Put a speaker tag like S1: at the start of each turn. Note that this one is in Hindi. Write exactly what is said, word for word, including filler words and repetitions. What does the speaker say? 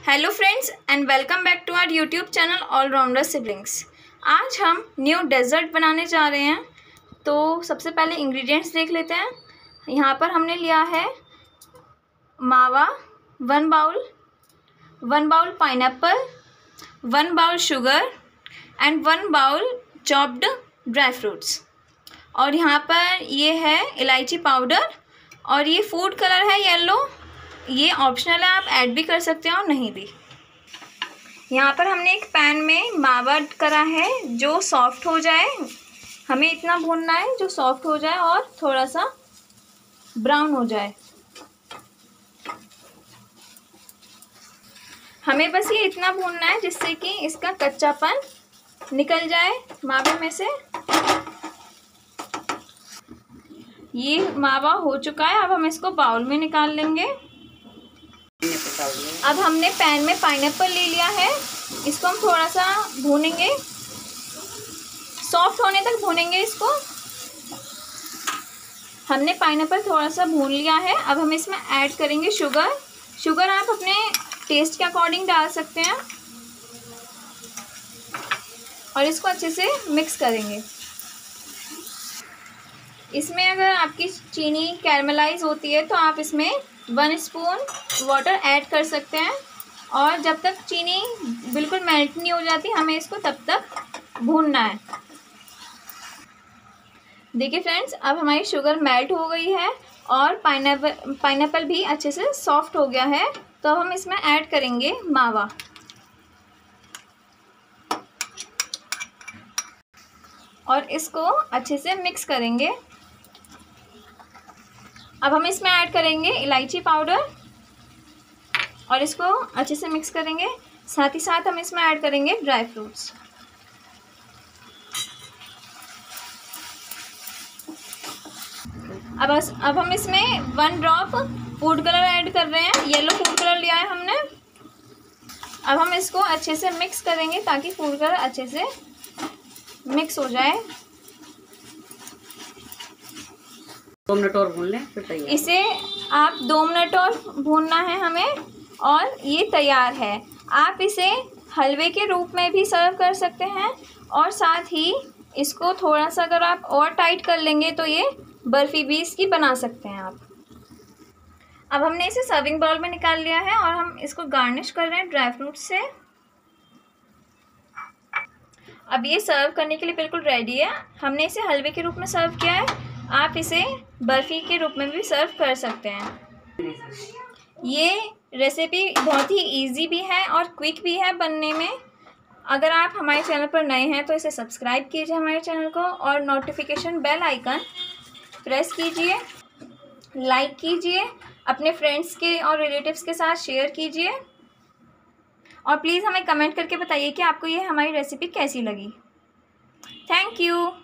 S1: Hello friends and welcome back to our YouTube channel allrounder siblings. आज हम न्यू डेजर्ट बनाने जा रहे हैं। तो सबसे पहले इंग्रेडिएंट्स देख लेते हैं। यहाँ पर हमने लिया है मावा one bowl, one bowl pineapple, one bowl sugar and one bowl chopped dry fruits. और यहाँ पर ये है इलायची पाउडर और ये फूड कलर है येलो। ये ऑप्शनल है, आप ऐड भी कर सकते हैं और नहीं भी। यहाँ पर हमने एक पैन में मावा करा है जो सॉफ्ट हो जाए। हमें इतना भूनना है जो सॉफ्ट हो जाए और थोड़ा सा ब्राउन हो जाए। हमें बस ये इतना भूनना है जिससे कि इसका कच्चापन निकल जाए मावे में से। ये मावा हो चुका है, अब हम इसको बाउल में निकाल लेंगे। अब हमने पैन में पाइनएप्पल ले लिया है, इसको हम थोड़ा सा भूनेंगे, सॉफ्ट होने तक भूनेंगे इसको। हमने पाइनएप्पल थोड़ा सा भून लिया है। अब हम इसमें ऐड करेंगे शुगर। शुगर आप अपने टेस्ट के अकॉर्डिंग डाल सकते हैं और इसको अच्छे से मिक्स करेंगे। इसमें अगर आपकी चीनी कैरमलाइज होती है तो आप इसमें वन स्पून वाटर ऐड कर सकते हैं। और जब तक चीनी बिल्कुल मेल्ट नहीं हो जाती हमें इसको तब तक भूनना है। देखिए फ्रेंड्स, अब हमारी शुगर मेल्ट हो गई है और पाइनएप्पल पाइनएप्पल भी अच्छे से सॉफ्ट हो गया है। तो अब हम इसमें ऐड करेंगे मावा और इसको अच्छे से मिक्स करेंगे। अब हम इसमें ऐड करेंगे इलायची पाउडर और इसको अच्छे से मिक्स करेंगे। साथ ही साथ हम इसमें ऐड करेंगे ड्राई फ्रूट्स। अब अब हम इसमें one drop food colour add कर रहे हैं। येलो फूड कलर लिया है हमने। अब हम इसको अच्छे से मिक्स करेंगे ताकि फूड कलर अच्छे से मिक्स हो जाए।
S2: दो मिनट और भून लें फिर तैयार।
S1: इसे आप दो मिनट और भूनना है हमें और ये तैयार है। आप इसे हलवे के रूप में भी सर्व कर सकते हैं और साथ ही इसको थोड़ा सा अगर आप और टाइट कर लेंगे तो ये बर्फ़ी भी इसकी बना सकते हैं आप। अब हमने इसे सर्विंग बाउल में निकाल लिया है और हम इसको गार्निश कर रहे हैं ड्राई फ्रूट से। अब ये सर्व करने के लिए बिल्कुल रेडी है। हमने इसे हलवे के रूप में सर्व किया है, आप इसे बर्फ़ी के रूप में भी सर्व कर सकते हैं। ये रेसिपी बहुत ही इजी भी है और क्विक भी है बनने में। अगर आप हमारे चैनल पर नए हैं तो इसे सब्सक्राइब कीजिए हमारे चैनल को और नोटिफिकेशन बेल आइकन प्रेस कीजिए, लाइक कीजिए, अपने फ्रेंड्स के और रिलेटिव्स के साथ शेयर कीजिए और प्लीज़ हमें कमेंट करके बताइए कि आपको ये हमारी रेसिपी कैसी लगी। Thank you.